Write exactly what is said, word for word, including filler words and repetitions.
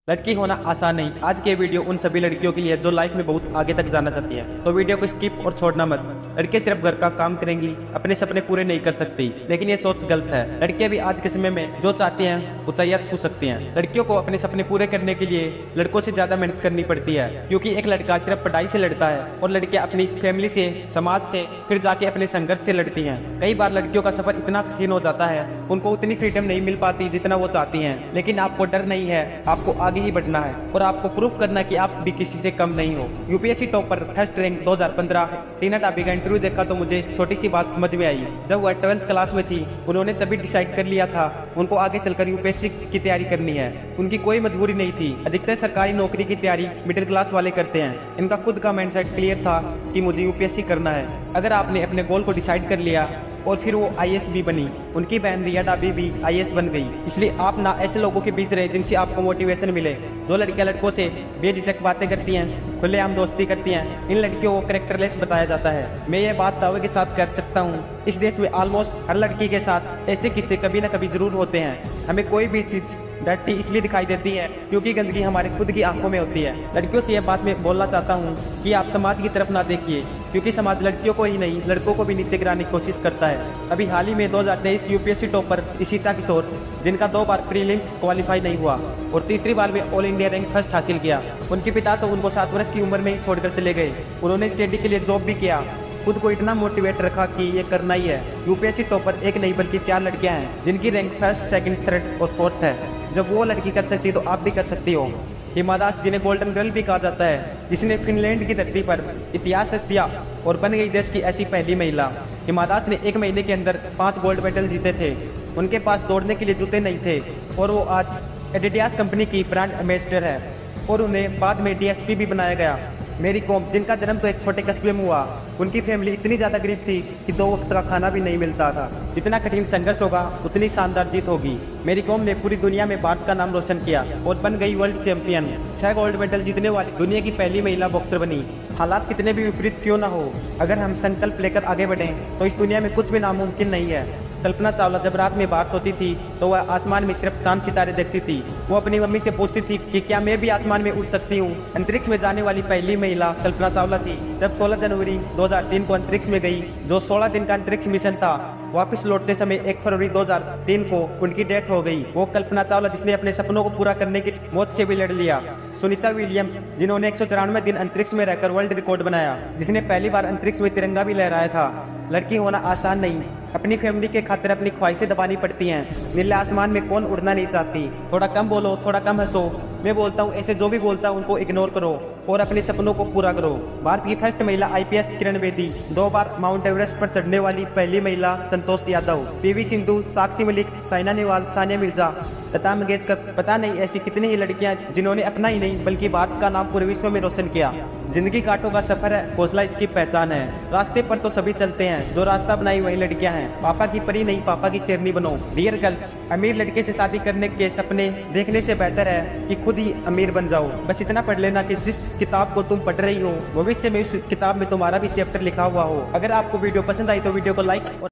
लड़की होना आसान नहीं। आज के वीडियो उन सभी लड़कियों के लिए जो लाइफ में बहुत आगे तक जाना चाहती हैं। तो वीडियो को स्किप और छोड़ना मत। लड़कियां सिर्फ घर का काम करेंगी, अपने सपने पूरे नहीं कर सकती, लेकिन ये सोच गलत है। लड़कियां भी आज के समय में जो चाहती हैं ऊंचाइयां छू सकती हैं। लड़कियों को अपने सपने पूरे करने के लिए लड़कों से ज्यादा मेहनत करनी पड़ती है, क्योंकि एक लड़का सिर्फ पढ़ाई से लड़ता है और लड़कियां अपनी फैमिली से, समाज से, फिर जाके अपने संघर्ष से लड़ती हैं। कई बार लड़कियों का सफर इतना कठिन हो जाता है, उनको उतनी फ्रीडम नहीं मिल पाती जितना वो चाहती हैं। लेकिन आपको डर नहीं है, आपको आगे ही बढ़ना है और आपको प्रूफ करना है कि आप भी किसी से कम नहीं हो। यूपीएससी टॉपर फर्स्ट रैंक दो हज़ार पंद्रह टीना टाबी का इंटरव्यू देखा तो मुझे छोटी सी बात समझ में आई। जब वह ट्वेल्थ क्लास में थी, उन्होंने तभी डिसाइड कर लिया था उनको आगे चलकर यूपीएससी की तैयारी करनी है। उनकी कोई मजबूरी नहीं थी। अधिकतर सरकारी नौकरी की तैयारी मिडिल क्लास वाले करते हैं। इनका खुद का माइंडसेट क्लियर था कि मुझे यूपीएससी करना है। अगर आपने अपने गोल को डिसाइड कर लिया और फिर वो आईएएस भी बनी, उनकी बहन रिया डाबी भी आईएएस बन गई। इसलिए आप ना ऐसे लोगों के बीच रहे जिनसे आपको मोटिवेशन मिले। जो लड़कियां लड़कों से बेझिझक बातें करती हैं, खुलेआम दोस्ती करती हैं, इन लड़कियों को कैरेक्टरलेस बताया जाता है। मैं ये बात दावे के साथ कर सकता हूँ, इस देश में ऑलमोस्ट हर लड़की के साथ ऐसे किस्से कभी ना कभी जरूर होते हैं। हमें कोई भी चीज डर्टी इसलिए दिखाई देती है क्योंकि गंदगी हमारे खुद की आंखों में होती है। लड़कियों से यह बात मैं बोलना चाहता हूँ कि आप समाज की तरफ ना देखिए, क्योंकि समाज लड़कियों को ही नहीं लड़कों को भी नीचे गिराने की कोशिश करता है। अभी हाल ही में दो हज़ार तेईस यूपीएससी टॉपर इशिता किशोर, जिनका दो बार प्रीलिम्स क्वालिफाई नहीं हुआ और तीसरी बार में ऑल इंडिया रैंक फर्स्ट हासिल किया। उनके पिता तो उनको सात वर्ष की उम्र में ही छोड़कर चले गए। उन्होंने स्टडी के लिए जॉब भी किया, खुद को इतना मोटिवेट रखा कि ये करना ही है। यूपीएससी टॉपर एक नहीं बल्कि चार लड़कियां हैं जिनकी रैंक फर्स्ट, सेकंड, थर्ड और फोर्थ है। जब वो लड़की कर सकती है तो आप भी कर सकती हो। हिमा दास, जिन्हें गोल्डन गर्ल भी कहा जाता है, जिसने फिनलैंड की धरती पर इतिहास रच दिया और बन गई देश की ऐसी पहली महिला। हिमा दास ने एक महीने के अंदर पांच गोल्ड मेडल जीते थे। उनके पास दौड़ने के लिए जूते नहीं थे और वो आज एडिडास कंपनी की ब्रांड एम्बेसडर है और उन्हें बाद में डीएसपी भी बनाया गया। मेरी कॉम, जिनका जन्म तो एक छोटे कस्बे में हुआ, उनकी फैमिली इतनी ज़्यादा गरीब थी कि दो वक्त का खाना भी नहीं मिलता था। जितना कठिन संघर्ष होगा उतनी शानदार जीत होगी। मेरी कॉम ने पूरी दुनिया में भारत का नाम रोशन किया और बन गई वर्ल्ड चैंपियन। छह गोल्ड मेडल जीतने वाली दुनिया की पहली महिला बॉक्सर बनी। हालात कितने भी विपरीत क्यों ना हो, अगर हम संकल्प लेकर आगे बढ़ें तो इस दुनिया में कुछ भी नामुमकिन नहीं है। कल्पना चावला जब रात में बाहर सोती थी तो वह आसमान में सिर्फ चांद सितारे देखती थी। वो अपनी मम्मी से पूछती थी कि क्या मैं भी आसमान में उड़ सकती हूँ। अंतरिक्ष में जाने वाली पहली महिला कल्पना चावला थी। जब सोलह जनवरी दो हज़ार तीन को अंतरिक्ष में गई, जो सोलह दिन का अंतरिक्ष मिशन था, वापस लौटते समय एक फरवरी दो हज़ार तीन को उनकी डेथ हो गई। वो कल्पना चावला जिसने अपने सपनों को पूरा करने की मौत से भी लड़ लिया। सुनीता विलियम्स, जिन्होंने एक सौ चौरानवे दिन अंतरिक्ष में रहकर वर्ल्ड रिकॉर्ड बनाया, जिसने पहली बार अंतरिक्ष में तिरंगा भी लहराया था। लड़की होना आसान नहीं, अपनी फैमिली के खातिर अपनी ख्वाहिशें दबानी पड़ती हैं। नीले आसमान में कौन उड़ना नहीं चाहती। थोड़ा कम बोलो, थोड़ा कम हंसो। मैं बोलता हूँ, ऐसे जो भी बोलता है उनको इग्नोर करो और अपने सपनों को पूरा करो। भारत की फर्स्ट महिला आईपीएस किरण बेदी, दो बार माउंट एवरेस्ट पर चढ़ने वाली पहली महिला संतोष यादव, पीवी सिंधु, साक्षी मलिक, साइना नेहवाल, सानिया मिर्जा, लता मंगेशकर, पता नहीं ऐसी कितनी ही लड़कियां जिन्होंने अपना ही नहीं बल्कि भारत का नाम पूरे विश्व में रोशन किया। जिंदगी कांटों का सफर है, हौसला इसकी पहचान है। रास्ते पर तो सभी चलते हैं, जो रास्ता बनाई वही लड़कियां हैं। पापा की परी नहीं, पापा की शेरनी बनो। डियर गर्ल्स, अमीर लड़के से शादी करने के सपने देखने से बेहतर है कि खुद ही अमीर बन जाओ। बस इतना पढ़ लेना कि जिस किताब को तुम पढ़ रही हो भविष्य में उस किताब में तुम्हारा भी चैप्टर लिखा हुआ हो। अगर आपको वीडियो पसंद आई तो वीडियो को लाइक और